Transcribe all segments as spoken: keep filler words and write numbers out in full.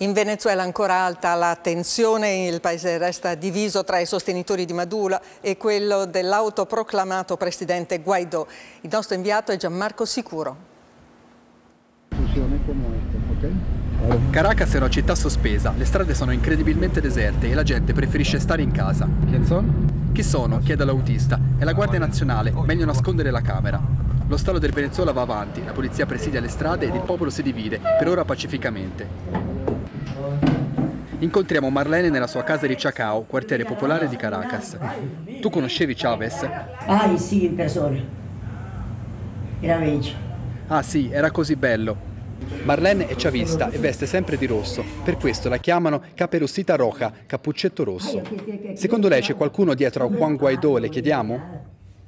In Venezuela ancora alta la tensione, il paese resta diviso tra i sostenitori di Maduro e quello dell'autoproclamato presidente Guaidó. Il nostro inviato è Gianmarco Sicuro. Caracas è una città sospesa, le strade sono incredibilmente deserte e la gente preferisce stare in casa. Chi sono? Chi sono? Chiede l'autista. È la Guardia Nazionale, meglio nascondere la camera. Lo Stato del Venezuela va avanti, la polizia presidia le strade ed il popolo si divide, per ora pacificamente. Incontriamo Marlene nella sua casa di Chacao, quartiere popolare di Caracas. Tu conoscevi Chavez? Ah, sì, in persona. Era meglio. Ah sì, era così bello. Marlene è chavista e veste sempre di rosso, per questo la chiamano Caperucita Roja, cappuccetto rosso. Secondo lei c'è qualcuno dietro a Juan Guaidó, le chiediamo?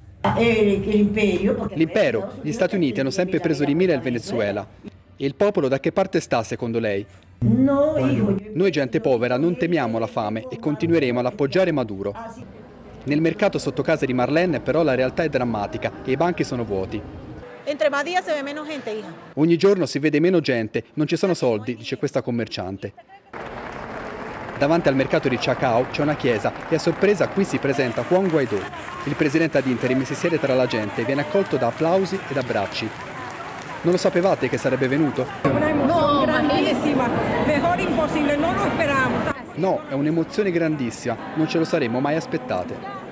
L'impero, gli Stati Uniti hanno sempre preso di mira il Venezuela. E il popolo da che parte sta secondo lei? Noi gente povera non temiamo la fame e continueremo ad appoggiare Maduro. Nel mercato sotto casa di Marlene però la realtà è drammatica e i banchi sono vuoti. Entre más días se ve menos gente, hija. Ogni giorno si vede meno gente, non ci sono soldi, dice questa commerciante. Davanti al mercato di Chacao c'è una chiesa e a sorpresa qui si presenta Juan Guaidó. Il presidente ad interim si siede tra la gente e viene accolto da applausi ed abbracci. Non lo sapevate che sarebbe venuto? Una emozione grandissima, mejor impossibile, non lo speravamo. No, è un'emozione grandissima, non ce lo saremmo mai aspettate.